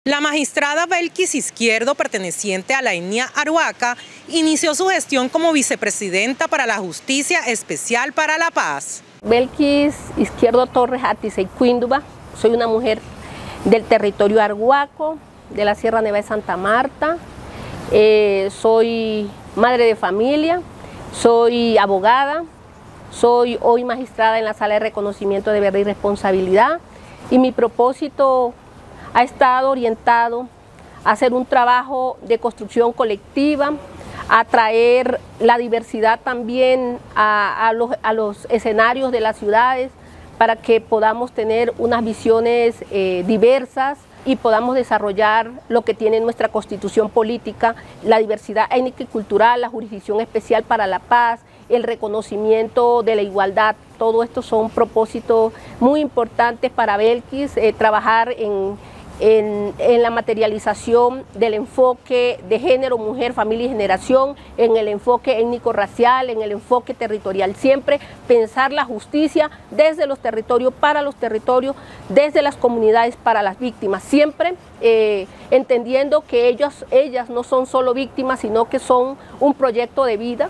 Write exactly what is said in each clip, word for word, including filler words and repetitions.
La magistrada Belkis Izquierdo, perteneciente a la etnia Arhuaca, inició su gestión como vicepresidenta para la Justicia Especial para la Paz. Belkis Izquierdo Torres Atiseicuínduba, soy una mujer del territorio arhuaco, de la Sierra Nevada de Santa Marta, eh, soy madre de familia, soy abogada, soy hoy magistrada en la Sala de Reconocimiento de Verdad y Responsabilidad, y mi propósito ha estado orientado a hacer un trabajo de construcción colectiva, a traer la diversidad también a, a, los, a los escenarios de las ciudades para que podamos tener unas visiones eh, diversas y podamos desarrollar lo que tiene nuestra constitución política, la diversidad étnica y cultural, la jurisdicción especial para la paz, el reconocimiento de la igualdad. Todo esto son propósitos muy importantes para Belkis, eh, trabajar en En, en la materialización del enfoque de género, mujer, familia y generación, en el enfoque étnico-racial, en el enfoque territorial, siempre pensar la justicia desde los territorios, para los territorios, desde las comunidades, para las víctimas, siempre eh, entendiendo que ellos, ellas no son solo víctimas, sino que son un proyecto de vida.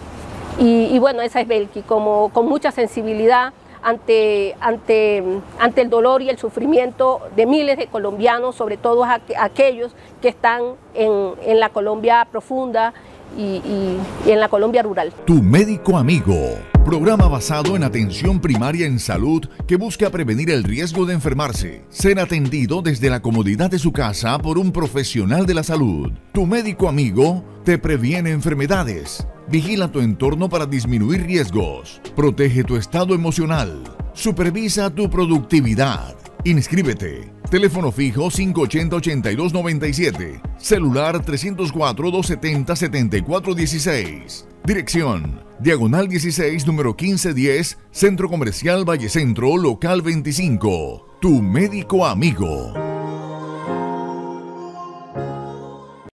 Y, y bueno, esa es Belkis, como, con mucha sensibilidad, Ante, ante, ante el dolor y el sufrimiento de miles de colombianos, sobre todo aqu aquellos que están en, en la Colombia profunda y, y, y en la Colombia rural. Tu médico amigo, programa basado en atención primaria en salud que busca prevenir el riesgo de enfermarse, ser atendido desde la comodidad de su casa por un profesional de la salud. Tu médico amigo te previene enfermedades, vigila tu entorno para disminuir riesgos, protege tu estado emocional, supervisa tu productividad. Inscríbete. Teléfono fijo cinco ochenta, ochenta y dos noventa y siete, celular trescientos cuatro, doscientos setenta, setenta y cuatro dieciséis. Dirección: Diagonal dieciséis, número quince diez, Centro Comercial Valle Centro, local veinticinco. Tu médico amigo.